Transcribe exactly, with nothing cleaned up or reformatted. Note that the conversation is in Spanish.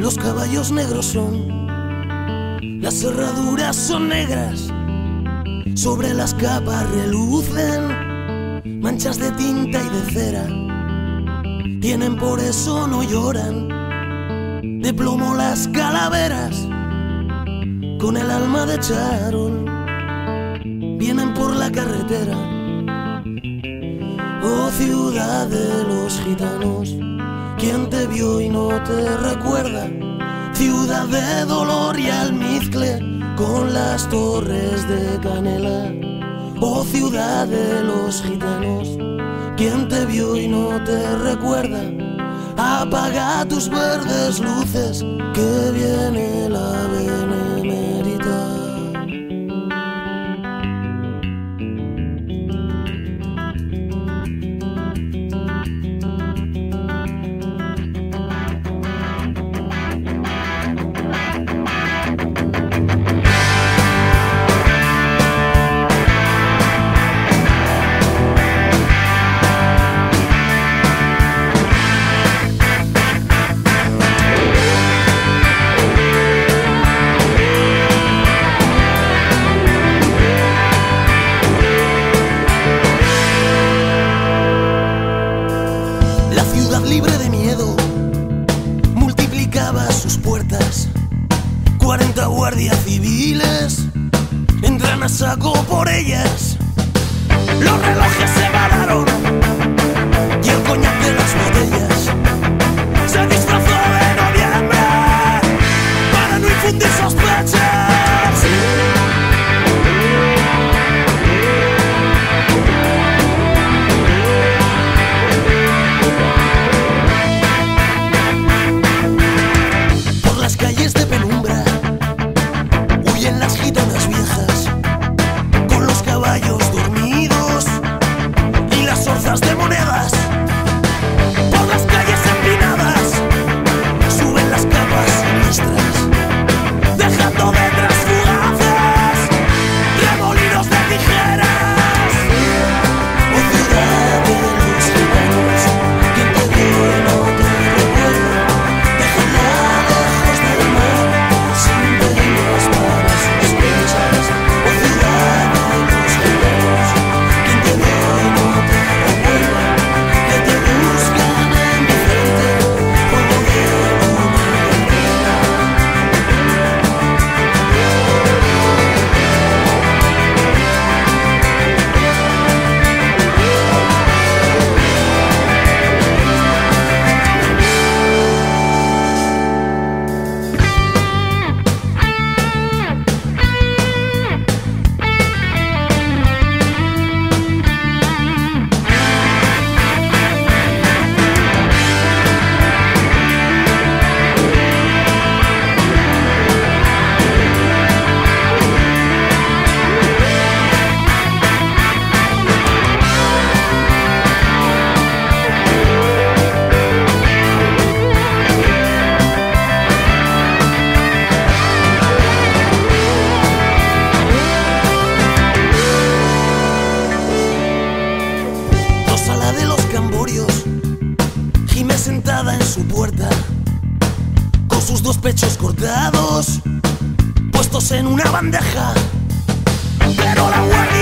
Los caballos negros son, las cerraduras son negras, sobre las capas relucen manchas de tinta y de cera. Tienen, por eso no lloran, de plomo las calaveras, con el alma de charol, vienen por la carretera. Oh ciudad de los gitanos, ¿quién te vio y no te recuerda? Ciudad de dolor y almizcle, con las torres de canela. Oh ciudad de los gitanos, ¿quién te vio y no te recuerda? Apaga tus verdes luces, que viene la benemérita. Libre de miedo, multiplicaba sus puertas. Cuarenta guardias civiles entran a saco por ellas. Los relojes se pararon y el coñac de las botellas se disfrazó de noviembre para no infundir sospechas. Gime sentada en su puerta, con sus dos pechos cortados, puestos en una bandeja. Pero la guardia